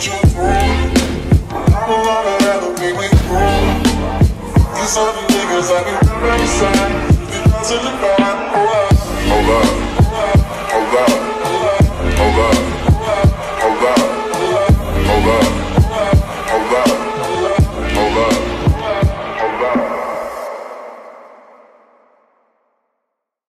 put you through. I'm a lot of that, okay, we through. These other niggas, I can do inside. Because of the God.